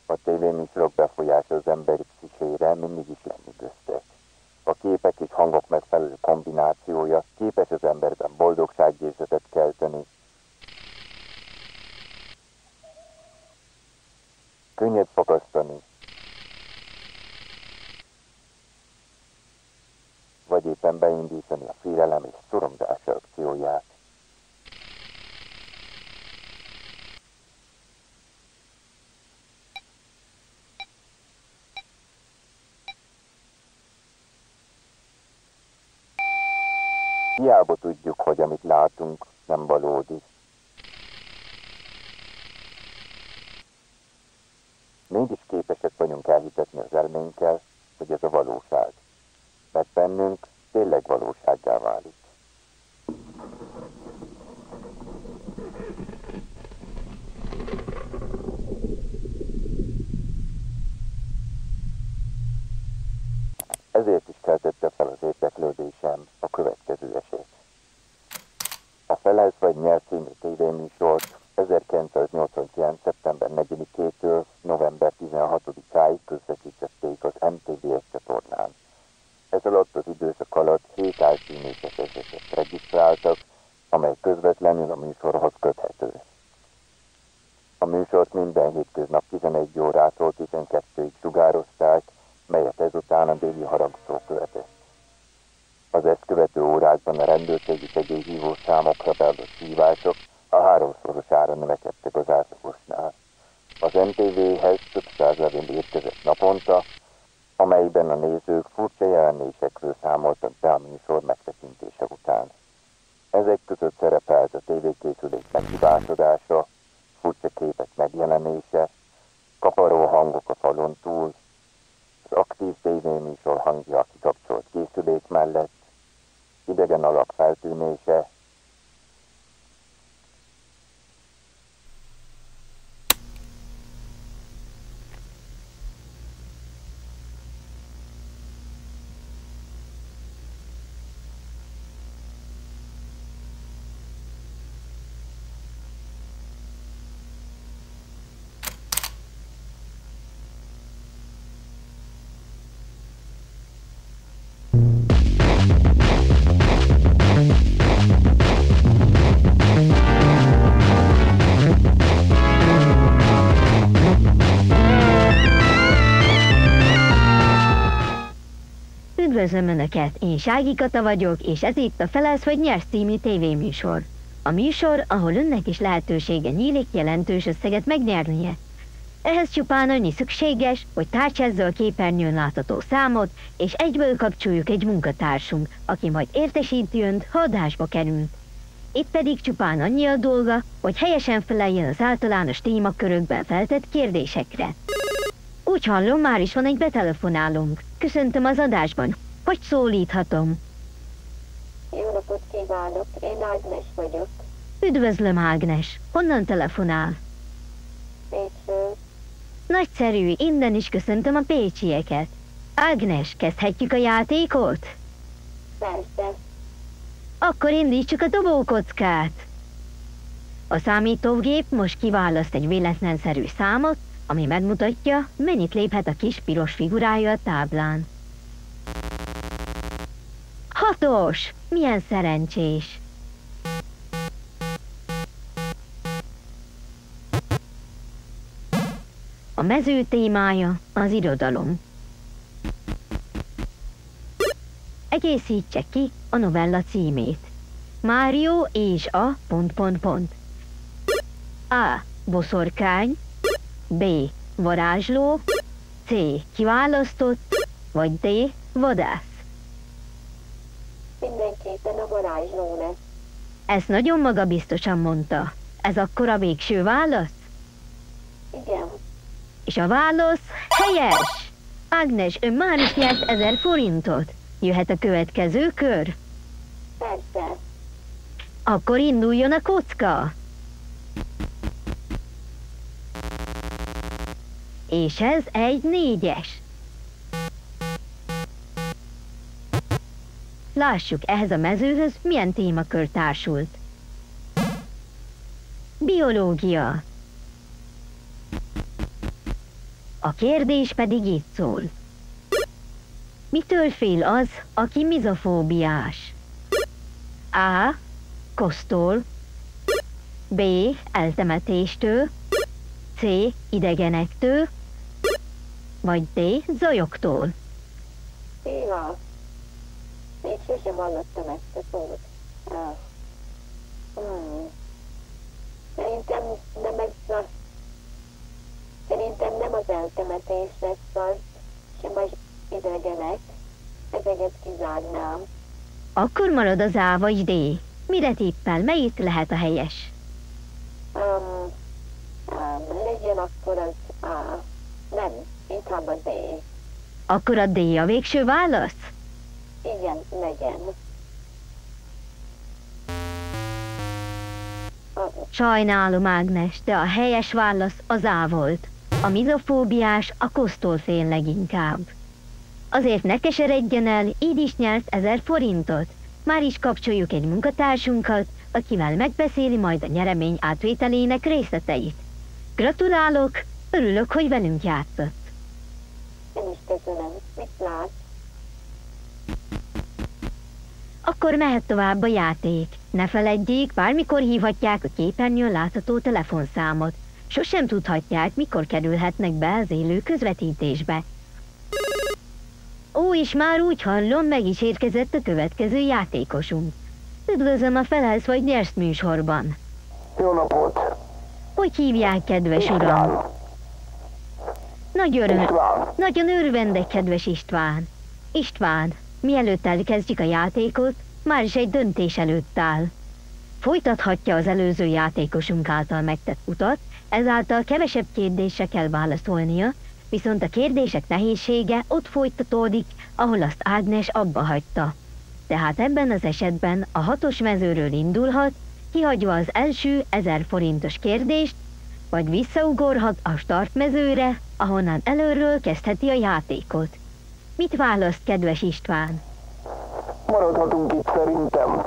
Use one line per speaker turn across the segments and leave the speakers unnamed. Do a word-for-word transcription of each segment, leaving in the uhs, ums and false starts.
A tévéműsorok befolyása az emberi pszichére mindig is lenni köztek. A képek és hangok megfelelő kombinációja képes az emberben boldogságérzetet kelteni, könnyed fakasztani, vagy éppen beindítani a félelem és szorongás akcióját. Hiába tudjuk, hogy amit látunk, nem valódi. Mégis képesek vagyunk elhitetni az elménkkel, hogy ez a valóság. Mert bennünk tényleg valósággá válik. Ezért is keltette fel az érdeklődésem a következő eset. A Felez vagy Nyer című tévéműsort ezerkilencszáznyolcvankilenc. szeptember negyedikétől november tizenhatodikáig közvetítették az em té vé egy csatornán. Ez alatt az időszak alatt hét álcíméses esetet regisztráltak, amely közvetlenül a műsorhoz köthető. A műsort minden hétköznap tizenegy órától tizenkettőig sugározták, melyet ezután a déli harangszó követett. Az ezt követő órákban a rendőrségi segélyhívó számokra beadott hívások a háromszorosára növekedtek az átlagosnál. Az em té véhez több száz levél érkezett naponta, amelyben a nézők furcsa jelenésekről számoltak be a műsor megtekintése után. Ezek között szerepelt a tévékészülék meghibásodása, furcsa képek megjelenése, kaparó hangok a falon túl, az aktív tévéműsor hangja a kikapcsolt készülék mellett, idegen alak feltűnése,
Üdvözlöm Önöket, én Sági Kata vagyok, és ez itt a Felez vagy Nyersz című tévéműsor. A műsor, ahol Önnek is lehetősége nyílik jelentős összeget megnyernie. Ehhez csupán annyi szükséges, hogy tárcsázza a képernyőn látható számot, és egyből kapcsoljuk egy munkatársunk, aki majd értesíti Önt, ha adásba kerül. Itt pedig csupán annyi a dolga, hogy helyesen feleljen az általános témakörökben feltett kérdésekre. Úgy hallom, már is van egy betelefonálónk. Köszöntöm az adásban. Hogy szólíthatom?
Jó napot kívánok, én Ágnes vagyok.
Üdvözlöm, Ágnes. Honnan telefonál?
Pécsről.
Nagyszerű, innen is köszöntöm a pécsieket. Ágnes, kezdhetjük a játékot?
Persze.
Akkor indítsuk a dobókockát. A számítógép most kiválaszt egy véletlenszerű számot, ami megmutatja, mennyit léphet a kis piros figurája a táblán. Hatos! Milyen szerencsés! A mező témája az irodalom. Egészítse ki a novella címét. Mário és a... pont pont pont. A. Boszorkány. B. Varázsló. C. Kiválasztott. Vagy D. Vadász.
Mindenképpen a varázsló lesz.
Ezt nagyon magabiztosan mondta. Ez akkor a végső válasz?
Igen.
És a válasz helyes! Ágnes, ön már is nyert ezer forintot. Jöhet a következő kör?
Persze.
Akkor induljon a kocka! És ez egy négyes. Lássuk, ehhez a mezőhöz milyen témakör társult. Biológia. A kérdés pedig így szól. Mitől fél az, aki mizofóbiás? A. Kosztól. B. Eltemetéstől. C. Idegenektől. Vagy D. Zajoktól.
Béla, még sosem hallottam ezt a szót. Ah. Hmm. Szerintem nem ez a... Szerintem nem az eltemetés lesz az, sem az idegenek. Ezeket kizárnám.
Akkor marad az A vagy D. Mire tippel? Melyik lehet a helyes?
Um, um, legyen akkor az A. Nem, inkább a D.
Akkor a D a végső válasz?
Igen, legyen.
Sajnálom, Ágnes, de a helyes válasz az A volt. A mizofóbiás a kosztól fél leginkább. Azért ne keseredjen el, így is nyert ezer forintot. Már is kapcsoljuk egy munkatársunkat, akivel megbeszéli majd a nyeremény átvételének részleteit. Gratulálok, örülök, hogy velünk játszott.
Én is köszönöm. Mit lát?
Akkor mehet tovább a játék. Ne feledjék, bármikor hívhatják a képernyőn látható telefonszámot. Sosem tudhatják, mikor kerülhetnek be az élő közvetítésbe. Ó, és már úgy hallom, meg is érkezett a következő játékosunk. Üdvözlöm a Felelsz vagy Nyersz műsorban.
Jó napot!
Hogy hívják, kedves uram? Nagyon,
István.
nagyon örvendek, kedves István. István, mielőtt elkezdjük a játékot, már is egy döntés előtt áll. Folytathatja az előző játékosunk által megtett utat, ezáltal kevesebb kérdésre kell válaszolnia, viszont a kérdések nehézsége ott folytatódik, ahol azt Ágnes abba hagyta. Tehát ebben az esetben a hatos mezőről indulhat, kihagyva az első ezer forintos kérdést, vagy visszaugorhat a startmezőre, ahonnan előről kezdheti a játékot. Mit választ, kedves István?
Maradhatunk itt szerintem.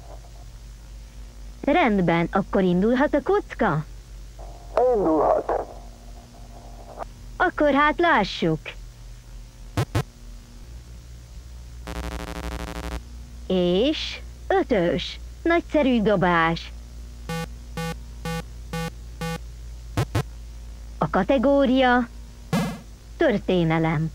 Rendben, akkor indulhat a kocka?
Indulhat.
Akkor hát lássuk. És ötös. Nagyszerű dobás. A kategória történelem.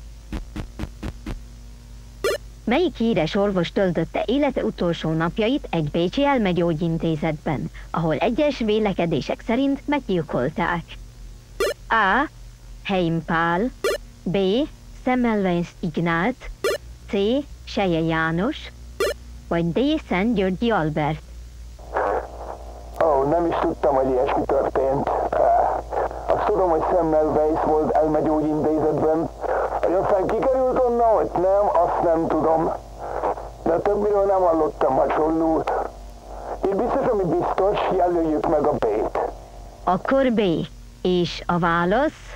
Melyik híres orvos töltötte élete utolsó napjait egy bécsi elmegyógyintézetben, ahol egyes vélekedések szerint meggyilkolták? A. Heim Pál, B. Semmelweis Ignác, C. Selye János, vagy D. Szent Györgyi Albert.
Ó, oh, nem is tudtam, hogy ilyesmi történt. Azt tudom, hogy Semmelweis volt elmegyógyintézetben, hogy aztán kikerült onnan, hogy nem, azt nem tudom. De a többiről nem hallottam hasonlót. Így biztos, ami biztos, jelöljük meg a B-t.
Akkor B. És a válasz?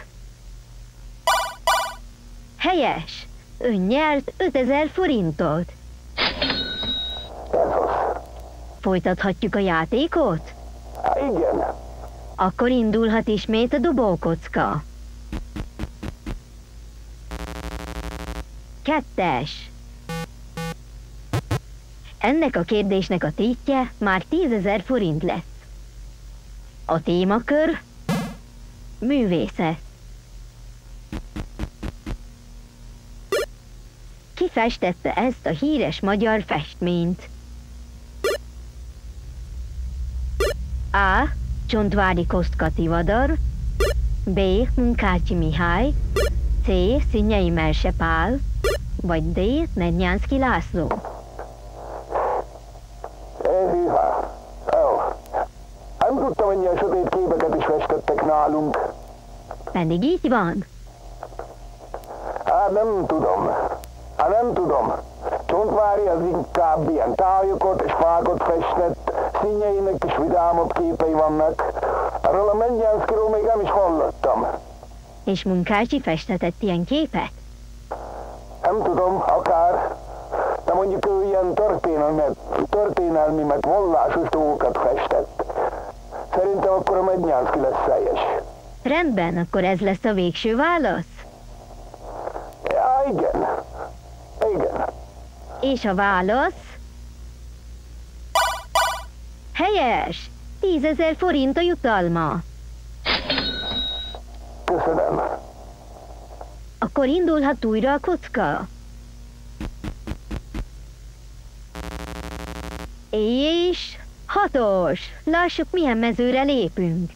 Helyes! Ön nyert ötezer forintot.
Ez az.
Folytathatjuk a játékot?
Há, igen.
Akkor indulhat ismét a dobókocka. Kettes. Ennek a kérdésnek a tétje már tízezer forint lesz. A témakör művészet. Ki festette ezt a híres magyar festményt? A. Csontvári Kostka Tivadar, B. Munkácsi Mihály, C. Szinyei Merse Pál, vagy D. Nednyánszky László.
Hűha. Ó. Nem tudtam, hogy ilyen sötét képeket is festettek nálunk.
Pedig így van.
Hát nem tudom. Hát nem tudom. Csontvári az inkább ilyen tályokat és fákat festett, Színyeinek is vidámabb képei vannak. Arról a Nednyánszkyról még nem is hallottam.
És Munkácsi festetett ilyen képet?
Nem tudom, akár. De mondjuk ő ilyen történelmi, történelmi meg vallásos dolgokat festett. Szerintem akkor a Nednyánszky lesz helyes.
Rendben, akkor ez lesz a végső válasz?
Ja, igen. Igen.
És a válasz? Helyes! tízezer forint a jutalma.
Köszönöm.
Akkor indulhat újra a kocka. És hatos. Lássuk, milyen mezőre lépünk.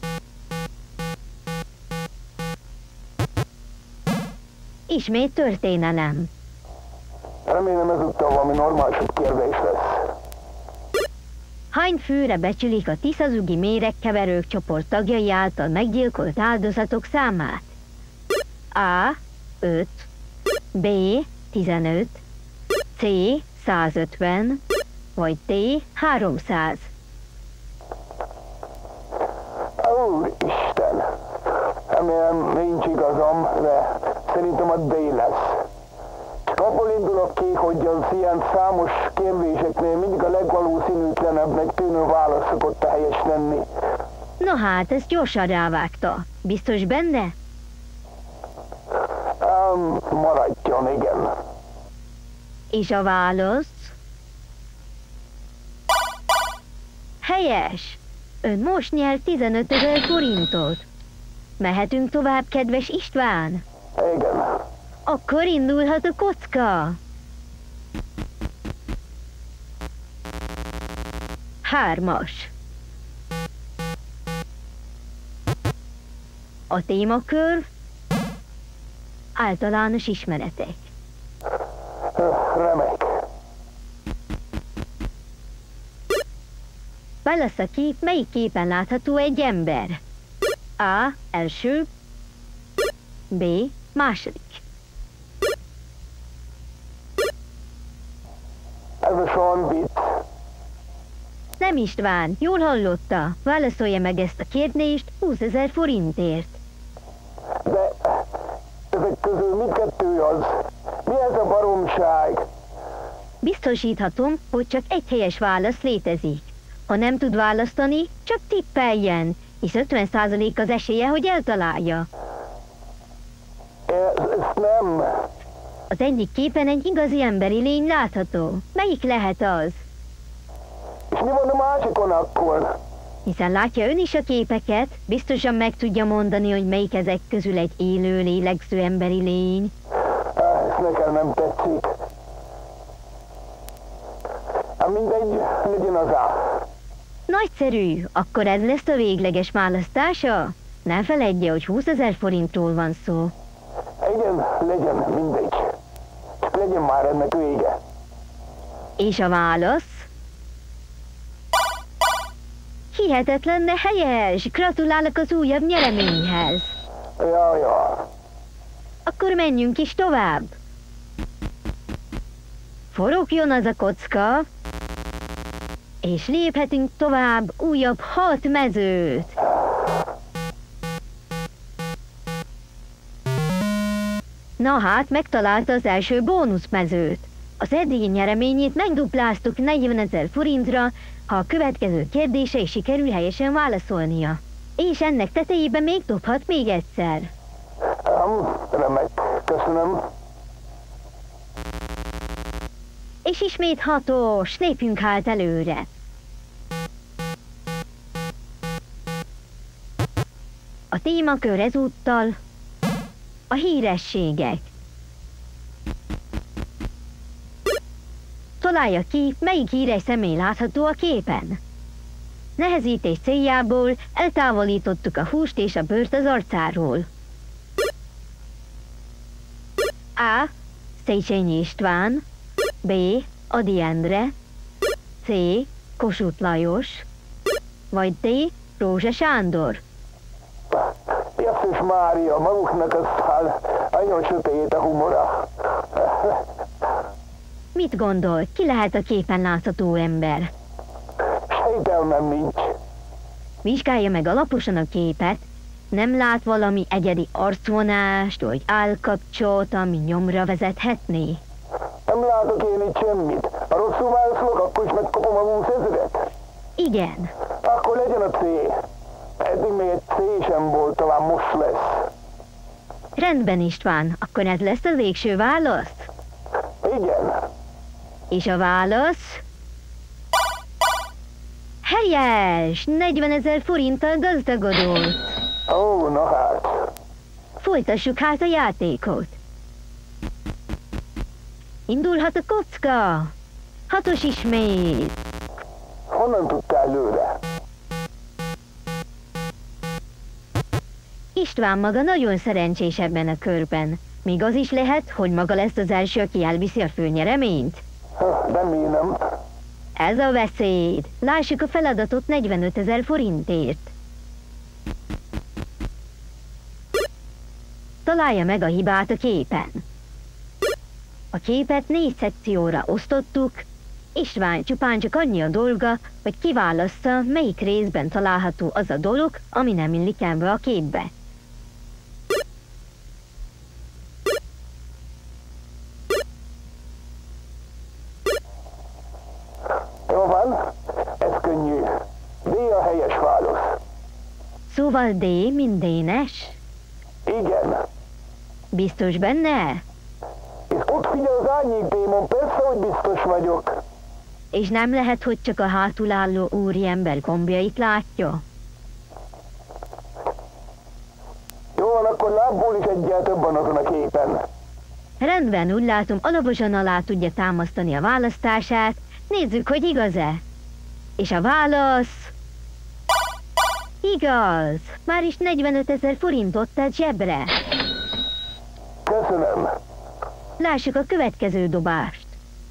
Ismét történelem.
Remélem ezúttal valami normálisabb kérdés lesz.
Hány főre becsülik a Tiszazugi méregkeverők csoport tagjai által meggyilkolt áldozatok számát? A. öt, B. tizenöt, C. százötven, vagy D. háromszáz.
Úristen! Remélem nincs igazam, de szerintem a D lesz. Csak abból indulok ki, hogy az ilyen számos kérdéseknél mindig a legvalószínűtlenebbnek tűnő válasz szokott a helyes lenni.
Na hát, ezt gyorsan rávágta. Biztos benne?
Um, maradjon, igen.
És a válasz? Helyes! Ön most nyert tizenötezer forintot. Mehetünk tovább, kedves István?
Igen.
Akkor indulhat a kocka. Hármas. A témakör általános ismeretek.
Remek.
Válasz a kép, melyik képen látható egy ember? A. Első. B. Második.
Ez a Sean vicc.
Nem István, jól hallotta. Válaszolja meg ezt a kérdést húszezer forintért.
De ezek közül mindkettő az. Mi ez a baromság?
Biztosíthatom, hogy csak egy helyes válasz létezik. Ha nem tud választani, csak tippeljen, és ötven százalék az esélye, hogy eltalálja.
Ez, ez nem...
Az egyik képen egy igazi emberi lény látható. Melyik lehet az?
És mi van a másikon akkor?
Hiszen látja ön is a képeket, biztosan meg tudja mondani, hogy melyik ezek közül egy élő, lélegző emberi lény.
Ez nekem nem tetszik. Hát mindegy, legyen az A.
Nagyszerű, akkor ez lesz a végleges választása? Ne feledje, hogy húszezer forintról van szó.
Igen, legyen, mindegy. Csak legyen már ennek vége.
És a válasz? Hihetetlen, de helyes! Gratulálok az újabb nyereményhez!
Ja, ja.
Akkor menjünk is tovább! Forogjon az a kocka, és léphetünk tovább újabb hat mezőt! Na hát, megtalálta az első bónuszmezőt. Az eddigi nyereményét megdupláztuk negyvenezer forintra, ha a következő kérdése is sikerül helyesen válaszolnia. És ennek tetejében még dobhat még egyszer.
Um, remek, köszönöm.
És ismét hatos, lépjünk hát előre. A témakör ezúttal a hírességek. Találja ki, melyik híres személy látható a képen. Nehezítés céljából eltávolítottuk a húst és a bőrt az arcáról. A. Széchenyi István, B. Ady Endre, C. Kossuth Lajos, vagy D. Rózsa Sándor.
Jézus Mária, maguknak aztán nagyon sötét a humora.
Mit gondol, ki lehet a képen látható ember?
Sejtelmem nincs.
Vizsgálja meg alaposan a képet, nem lát valami egyedi arcvonást vagy állkapcsot, ami nyomra vezethetné?
Nem látok én itt semmit. Ha rosszul válaszolok, akkor is megkapom a húszezret?
Igen.
Akkor legyen a C. Eddig még egy C sem volt, talán most lesz.
Rendben, István, akkor ez lesz a végső válasz?
Igen.
És a válasz? Helyes! negyvenezer forinttal gazdagodott.
Ó, na hát.
Folytassuk hát a játékot. Indulhat a kocka. Hatos ismét.
Honnan tudtál előre?
István maga nagyon szerencsés ebben a körben. Még az is lehet, hogy maga lesz az első, aki elviszi a főnyereményt.
Remélem.
Ez a beszéd. Lássuk a feladatot negyvenötezer forintért. Találja meg a hibát a képen. A képet négy szekcióra osztottuk. István csupán csak annyi a dolga, hogy kiválassza, melyik részben található az a dolog, ami nem illik ebbe a képbe.
Jó van, ez könnyű. D a helyes válasz.
Szóval D, mint Dénes?
Igen.
Biztos benne?
És ott figyel az árnyék démon, persze, hogy biztos vagyok.
És nem lehet, hogy csak a hátul álló úriember gombjait látja?
Jó van, akkor lábból is egyel több van azon a képen.
Rendben, úgy látom, alaposan alá tudja támasztani a választását. Nézzük, hogy igaz-e. És a válasz... Igaz! Már is negyvenötezer forintot tett zsebre.
Köszönöm.
Lássuk a következő dobást.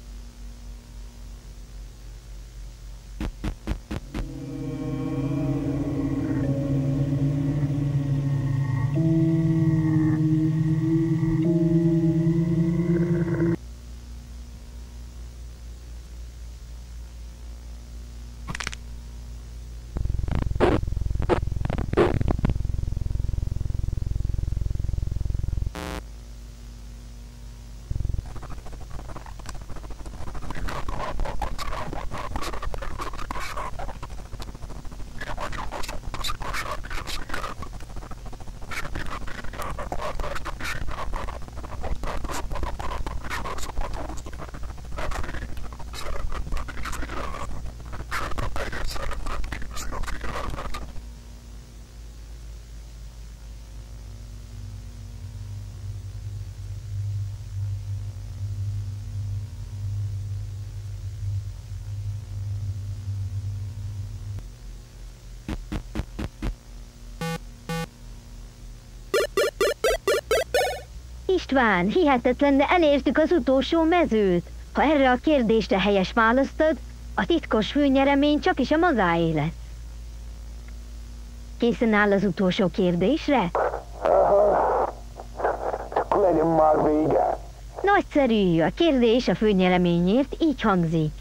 István, hihetetlen, de elértük az utolsó mezőt. Ha erre a kérdésre helyes választod, a titkos főnyeremény csak is a magáé lesz. Készen áll az utolsó kérdésre?
Aha. Csak legyen már vége.
Nagyszerű, a kérdés a főnyereményért így hangzik.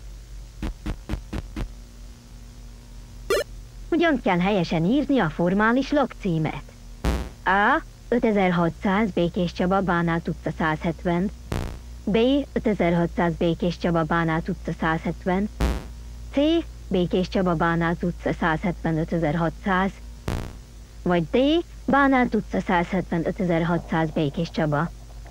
Hogyan kell helyesen írni a formális lakcímet? A. ötezer-hatszáz Békés Csaba, Bánát utca száz hetven. B. ötezer-hatszáz Békés Csaba, Bánát utca száz hetven. C. Békés Csaba, Bánát utca száz hetven ötezer-hatszáz. Vagy D. Bánát utca száz hetven ötezer-hatszáz Békés Csaba.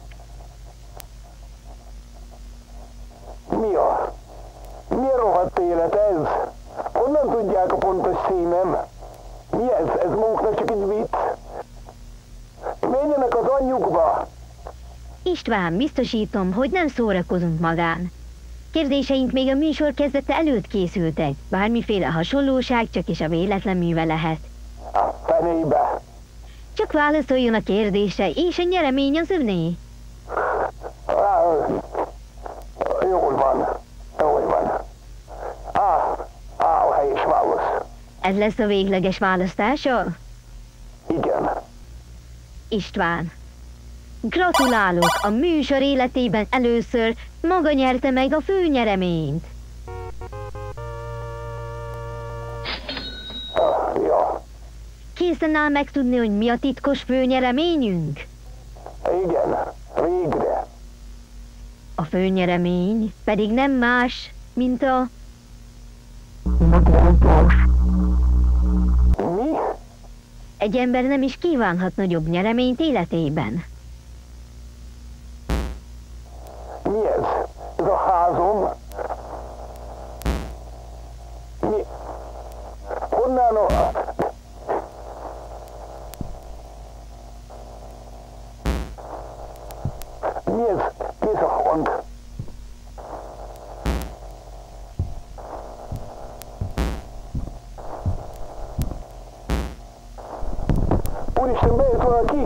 Mi a? Mi a rohadt élet ez? Honnan tudják a pontos címem? Mi ez? Ez munknak csak egy vicc? Menjenek az anyjukba!
István, biztosítom, hogy nem szórakozunk magán. Kérdéseink még a műsor kezdete előtt készültek. Bármiféle hasonlóság csak is a véletlen műve lehet.
A fenébe!
Csak válaszoljon a kérdésre, és a nyeremény az öné.
Á, jól van. Jól van. Á, á, a helyes válasz.
Ez lesz a végleges választása?
Igen.
István, gratulálok! A műsor életében először maga nyerte meg a főnyereményt.
Ah, ja.
Készen áll megtudni, hogy mi a titkos főnyereményünk?
Igen, végre.
A főnyeremény pedig nem más, mint a...
Mi?
Egy ember nem is kívánhat nagyobb nyereményt életében.
Mi ez? Ez a házom? Mi? Honnan a... Mi ez? Mi ez a hang? Úristen, bejött valaki!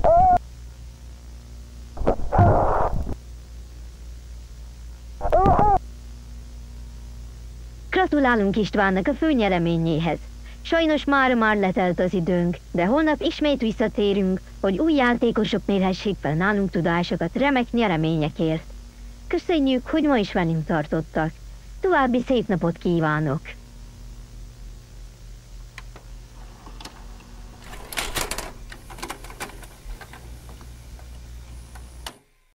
Gratulálunk Istvánnak a főnyereményéhez. Sajnos már-már letelt az időnk, de holnap ismét visszatérünk, hogy új játékosok mérhessék fel nálunk tudásokat remek nyereményekért. Köszönjük, hogy ma is velünk tartottak. További szép napot kívánok!